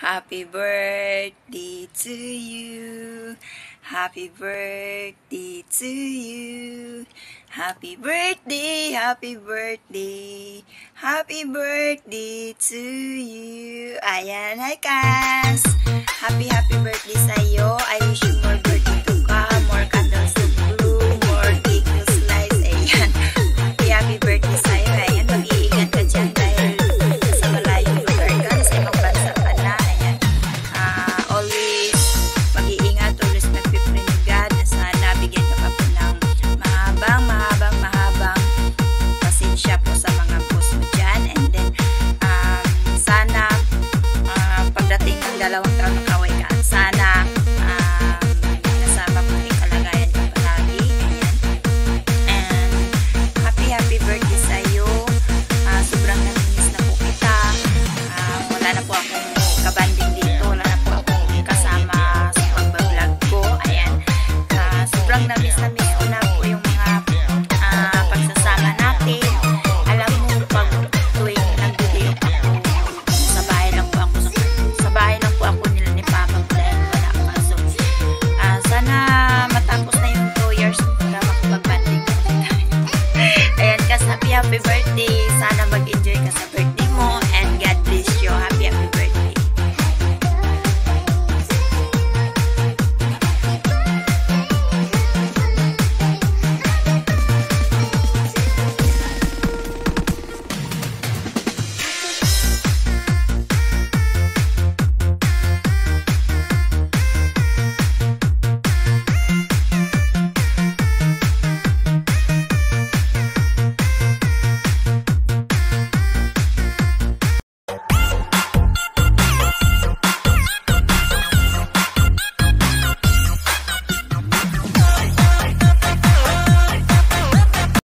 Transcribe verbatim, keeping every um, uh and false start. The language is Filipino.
Happy birthday to you. Happy birthday to you. Happy birthday, happy birthday. Happy birthday to you. Ayan, hi Cas. Happy, happy birthday sa'yo. I wish you more birthday to come, more candles to blow, more cake to slice. Ayan. Happy, happy birthday sa'yo. Ayan, mag-iingat ka dyan dahil sa malayong lugar ka, sa ibang bansa ka na. Ayan. Uh, always mag-iingat, always nagpipray ni God na sana bigyan ka pa po ng mahabang, mahabang, mahabang pasensya po sa mga boss mo dyan. And then, um, sana uh, pagdating ng dalawang taon na kaway ka, sana um, nasa mabuting kalagayan ka palagi. Ayan. And happy, happy birthday sa'yo. Uh, sobrang naminis na po kita. Uh, wala na po akong kabandi